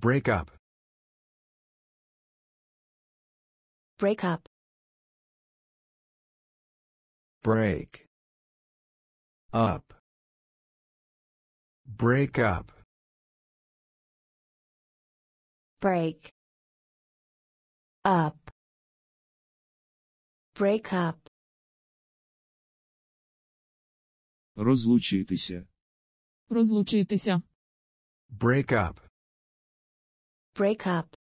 Break up. Break up. Break up. Break up. Break up. Break up. Розлучитися. Розлучитися. Break up. Break up.